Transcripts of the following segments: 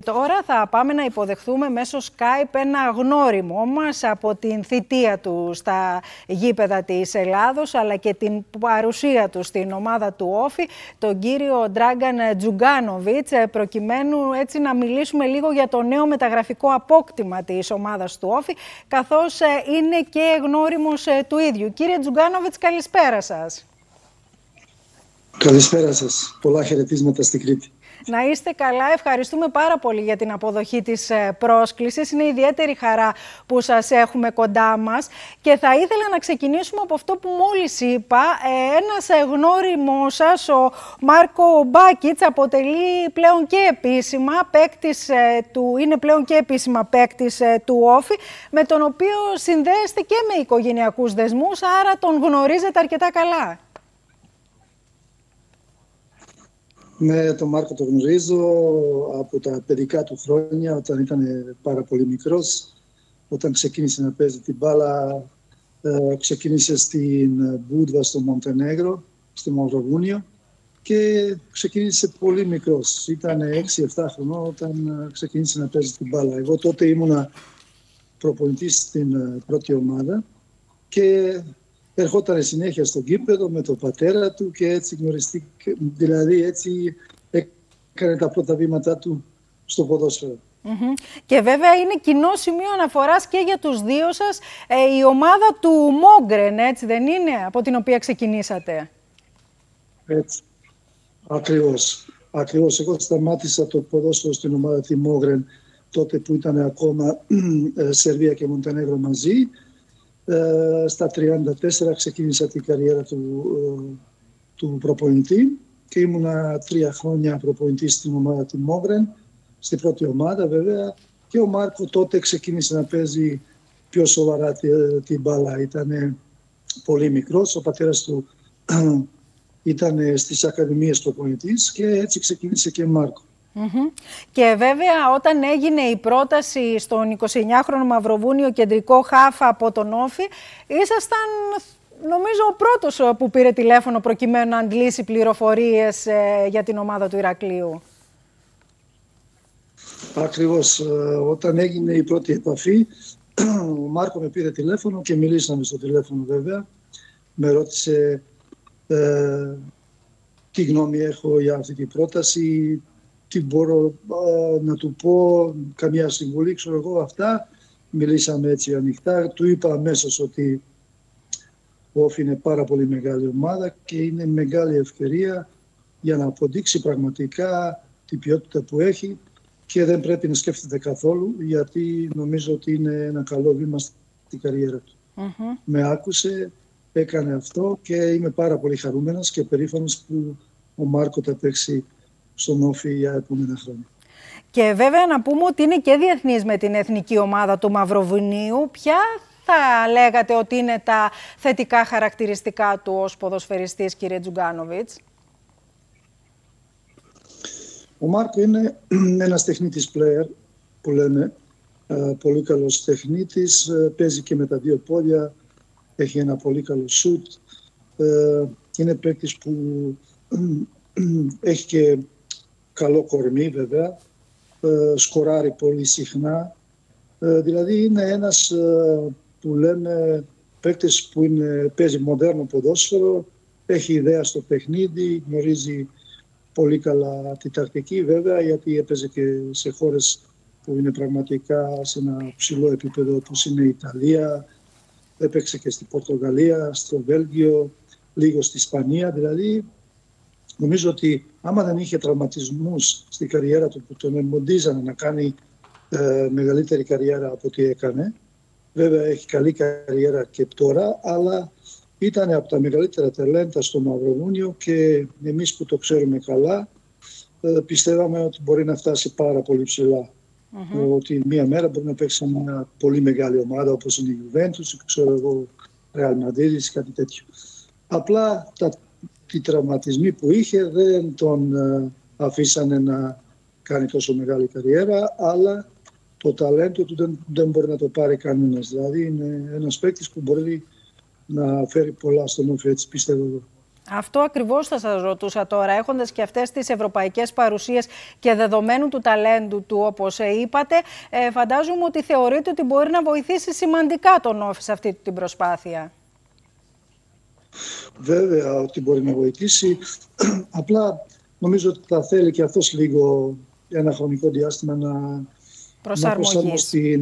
τώρα θα πάμε να υποδεχθούμε μέσω Skype ένα γνώριμό μας από την θητεία του στα γήπεδα της Ελλάδος, αλλά και την παρουσία του στην ομάδα του Όφη, τον κύριο Ντράγκαν Τζουγκάνοβιτς, προκειμένου έτσι να μιλήσουμε λίγο για το νέο μεταγραφικό απόκτημα της ομάδας του Όφη, καθώς είναι και γνώριμος του ίδιου. Κύριε Τζουγκάνοβιτς, καλησπέρα σας. Καλησπέρα σας. Πολλά χαιρετίσματα στην Κρήτη. Να είστε καλά. Ευχαριστούμε πάρα πολύ για την αποδοχή της πρόσκλησης. Είναι ιδιαίτερη χαρά που σας έχουμε κοντά μας. Και θα ήθελα να ξεκινήσουμε από αυτό που μόλις είπα. Ένας γνώριμος σας, ο Μάρκο Μπάκιτς, αποτελεί πλέον και επίσημα παίκτης είναι πλέον και επίσημα παίκτης του Όφη, με τον οποίο συνδέεστε και με οικογενειακούς δεσμούς, άρα τον γνωρίζετε αρκετά καλά. Ναι, τον Μάρκο τον γνωρίζω από τα παιδικά του χρόνια, όταν ήταν πάρα πολύ μικρός. Όταν ξεκίνησε να παίζει την μπάλα, ξεκίνησε στην Μπούντβα στο Μοντενέγρο, στο Μαυροβούνιο, και ξεκίνησε πολύ μικρός. Ήταν 6-7 χρονών όταν ξεκίνησε να παίζει την μπάλα. Εγώ τότε ήμουνα προπονητής στην πρώτη ομάδα και ερχόταν συνέχεια στο γήπεδο με τον πατέρα του και έτσι γνωριστήκε, δηλαδή έτσι έκανε τα πρώτα βήματά του στο ποδόσφαιρο. Και βέβαια είναι κοινό σημείο αναφοράς και για τους δύο σας η ομάδα του Μόγκρεν, έτσι δεν είναι, από την οποία ξεκινήσατε? Έτσι, ακριβώς. Εγώ σταμάτησα το ποδόσφαιρο στην ομάδα του Μόγκρεν τότε που ήταν ακόμα Σερβία και Μοντενέγρο μαζί. Στα 34 ξεκίνησα την καριέρα του προπονητή και ήμουνα 3 χρόνια προπονητής στην ομάδα του Μόγκρεν, στην πρώτη ομάδα βέβαια, και ο Μάρκο τότε ξεκίνησε να παίζει πιο σοβαρά την μπάλα. Ήταν πολύ μικρός, ο πατέρας του ήταν στις ακαδημίες προπονητής και έτσι ξεκίνησε και ο Μάρκο. Και βέβαια όταν έγινε η πρόταση στον 29χρονο Μαυροβούνιο κεντρικό χάφ από τον Όφη, ήσασταν νομίζω ο πρώτος που πήρε τηλέφωνο προκειμένου να αντλήσει πληροφορίες για την ομάδα του Ηρακλείου. Ακριβώς. Όταν έγινε η πρώτη επαφή, ο Μάρκο με πήρε τηλέφωνο και μιλήσαμε στο τηλέφωνο βέβαια. Με ρώτησε τι γνώμη έχω για αυτή την πρόταση, τι μπορώ να του πω, καμία συμβουλή, ξέρω εγώ αυτά. Μιλήσαμε έτσι ανοιχτά. Του είπα αμέσως ότι ο Όφη είναι πάρα πολύ μεγάλη ομάδα και είναι μεγάλη ευκαιρία για να αποδείξει πραγματικά την ποιότητα που έχει και δεν πρέπει να σκέφτεται καθόλου, γιατί νομίζω ότι είναι ένα καλό βήμα στην καριέρα του. Με άκουσε, έκανε αυτό και είμαι πάρα πολύ χαρούμενος και περήφανος που ο Μάρκο θα παίξει στον Όφη για επόμενα χρόνια. Και βέβαια να πούμε ότι είναι και διεθνής με την εθνική ομάδα του Μαυροβουνίου. Ποια θα λέγατε ότι είναι τα θετικά χαρακτηριστικά του ως ποδοσφαιριστής, κύριε Τζουγκάνοβιτς? Ο Μάρκο είναι ένας τεχνίτης player που λένε, πολύ καλός τεχνίτης, παίζει και με τα δύο πόδια, έχει ένα πολύ καλό σουτ, είναι παίκτης που έχει και καλό κορμί βέβαια, σκοράρει πολύ συχνά, δηλαδή είναι ένας που λέμε παίκτης που παίζει μοντέρνο ποδόσφαιρο, έχει ιδέα στο παιχνίδι, γνωρίζει πολύ καλά την τακτική βέβαια, γιατί έπαιζε και σε χώρες που είναι πραγματικά σε ένα ψηλό επίπεδο όπως είναι η Ιταλία, έπαιξε και στην Πορτογαλία, στο Βέλγιο, λίγο στη Ισπανία, δηλαδή νομίζω ότι άμα δεν είχε τραυματισμούς στην καριέρα του που τον εμποδίζανε να κάνει μεγαλύτερη καριέρα από ό,τι έκανε, βέβαια έχει καλή καριέρα και τώρα, αλλά ήταν από τα μεγαλύτερα ταλέντα στο Μαυροβούνιο και εμείς που το ξέρουμε καλά πιστεύαμε ότι μπορεί να φτάσει πάρα πολύ ψηλά. Ότι μία μέρα μπορεί να παίξει μια πολύ μεγάλη ομάδα όπως είναι η Juventus, ξέρω εγώ, Real Madrid, κάτι τέτοιο. Απλά οι τραυματισμοί που είχε δεν τον αφήσανε να κάνει τόσο μεγάλη καριέρα, αλλά το ταλέντο του δεν μπορεί να το πάρει κανένας. Δηλαδή είναι ένας παίκτης που μπορεί να φέρει πολλά στον Όφη, έτσι πιστεύω εγώ. Αυτό ακριβώς θα σας ρωτούσα τώρα, έχοντας και αυτές τις ευρωπαϊκές παρουσίες και δεδομένου του ταλέντου του, όπως είπατε, φαντάζομαι ότι θεωρείτε ότι μπορεί να βοηθήσει σημαντικά τον Όφη σε αυτή την προσπάθεια. Βέβαια ότι μπορεί να βοηθήσει, απλά νομίζω ότι θα θέλει και αυτός λίγο ένα χρονικό διάστημα να προσαρμοστεί,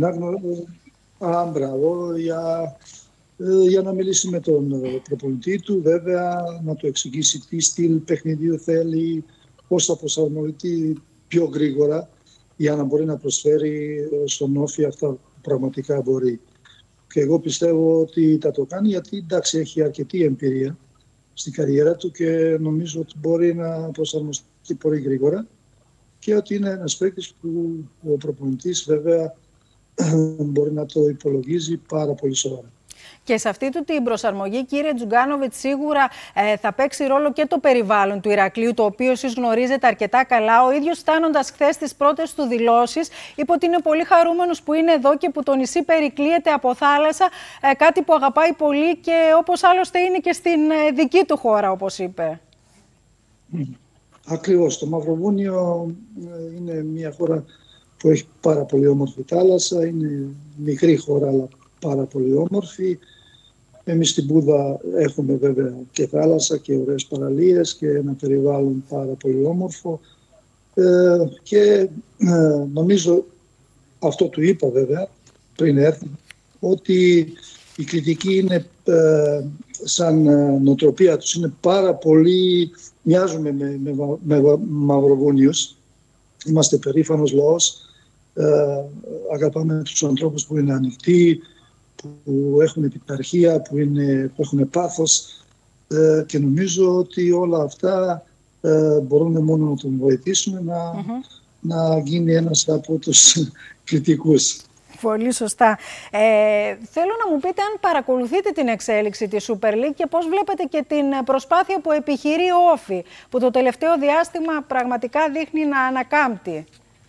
για να μιλήσει με τον προπονητή του, βέβαια να του εξηγήσει τι στυλ παιχνιδίου θέλει, πώς θα προσαρμοστεί πιο γρήγορα για να μπορεί να προσφέρει στον Όφη αυτά που πραγματικά μπορεί. Και εγώ πιστεύω ότι θα το κάνει, γιατί εντάξει, έχει αρκετή εμπειρία στην καριέρα του και νομίζω ότι μπορεί να προσαρμοστεί πολύ γρήγορα και ότι είναι ένας παίκτης που ο προπονητής βέβαια μπορεί να το υπολογίζει πάρα πολύ σοβαρά. Και σε αυτή την προσαρμογή, κύριε Τζουγκάνοβιτς, σίγουρα θα παίξει ρόλο και το περιβάλλον του Ηρακλείου, το οποίο εσείς γνωρίζετε αρκετά καλά. Ο ίδιος, φτάνοντας χθες στις πρώτες του δηλώσεις, είπε ότι είναι πολύ χαρούμενος που είναι εδώ και που το νησί περικλείεται από θάλασσα, κάτι που αγαπάει πολύ και όπως άλλωστε είναι και στην δική του χώρα, όπως είπε. Ακριβώς. Το Μαυροβούνιο είναι μια χώρα που έχει πάρα πολύ όμορφη θάλασσα, είναι μικρή χώρα αλλά πάρα πολύ όμορφη. Εμείς στην Πούδα έχουμε βέβαια και θάλασσα και ωραίες παραλίες και ένα περιβάλλον πάρα πολύ όμορφο και νομίζω, αυτό του είπα βέβαια πριν έρθει, ότι η κριτική είναι σαν νοοτροπία τους, είναι πάρα πολύ, μοιάζουμε με Μαυροβούνιους, είμαστε περήφανος λαός, αγαπάμε τους ανθρώπους που είναι ανοιχτοί, που έχουν επιταρχία, που έχουν πάθος και νομίζω ότι όλα αυτά μπορούν μόνο να τον βοηθήσουν να γίνει ένας από τους κριτικούς. Πολύ σωστά. Θέλω να μου πείτε αν παρακολουθείτε την εξέλιξη της Super League και πώς βλέπετε και την προσπάθεια που επιχειρεί ο Όφη, που το τελευταίο διάστημα πραγματικά δείχνει να ανακάμπτει.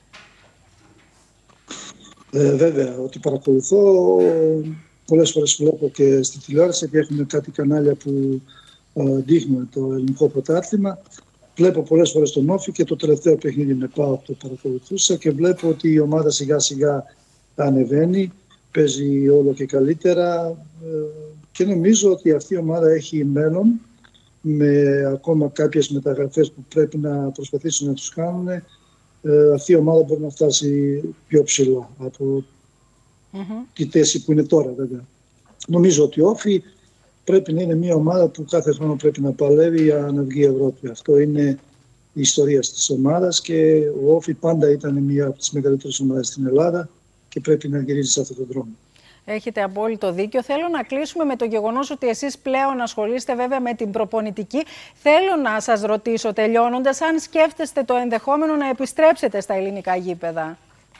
Βέβαια, ότι παρακολουθώ, πολλές φορές βλέπω και στη τηλεόραση και έχουμε κάτι κανάλια που δείχνουν το ελληνικό πρωτάθλημα. Βλέπω πολλές φορές τον Όφη και το τελευταίο παιχνίδι με ΠΑΟΚ το παρακολουθούσα και βλέπω ότι η ομάδα σιγά σιγά ανεβαίνει, παίζει όλο και καλύτερα και νομίζω ότι αυτή η ομάδα έχει μέλλον, με ακόμα κάποιες μεταγραφές που πρέπει να προσπαθήσουν να τους κάνουν. Αυτή η ομάδα μπορεί να φτάσει πιο ψηλά από τη θέση που είναι τώρα, βέβαια. Νομίζω ότι ο Όφη πρέπει να είναι μια ομάδα που κάθε χρόνο πρέπει να παλεύει για να βγει η Ευρώπη. Αυτό είναι η ιστορία της ομάδας και ο Όφη πάντα ήταν μια από τις μεγαλύτερες ομάδες στην Ελλάδα και πρέπει να γυρίζει σε αυτόν τον δρόμο. Έχετε απόλυτο δίκιο. Θέλω να κλείσουμε με το γεγονός ότι εσείς πλέον ασχολείστε βέβαια με την προπονητική. Θέλω να σας ρωτήσω τελειώνοντας αν σκέφτεστε το ενδεχόμενο να επιστρέψετε στα ελληνικά γήπεδα.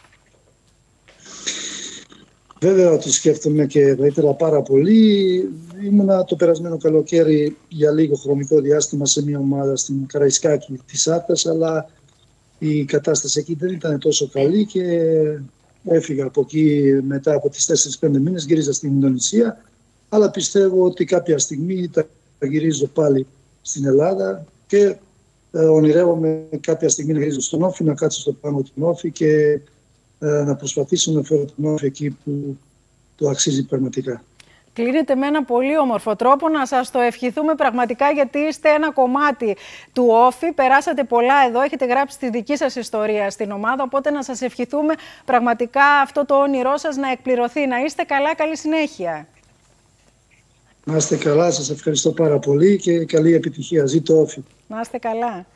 Βέβαια ότι σκέφτομαι και θα ήθελα πάρα πολύ. Ήμουνα το περασμένο καλοκαίρι για λίγο χρονικό διάστημα σε μια ομάδα στην Καραϊσκάκη της Άρτας, αλλά η κατάσταση εκεί δεν ήταν τόσο καλή και έφυγα από εκεί μετά από τις 4-5 μήνες, γύριζα στην Ινδονησία, αλλά πιστεύω ότι κάποια στιγμή θα γυρίζω πάλι στην Ελλάδα και ονειρεύομαι κάποια στιγμή να γυρίζω στον Όφη, να κάτσω στο πάνω του Όφη και να προσπαθήσω να φέρω τον Όφη εκεί που το αξίζει πραγματικά. Κλείνετε με ένα πολύ όμορφο τρόπο. Να σας το ευχηθούμε πραγματικά, γιατί είστε ένα κομμάτι του Όφη. Περάσατε πολλά εδώ, έχετε γράψει τη δική σας ιστορία στην ομάδα, οπότε να σας ευχηθούμε πραγματικά αυτό το όνειρό σας να εκπληρωθεί. Να είστε καλά, καλή συνέχεια. Να είστε καλά, σας ευχαριστώ πάρα πολύ και καλή επιτυχία. Ζήτω Όφη. Να είστε καλά.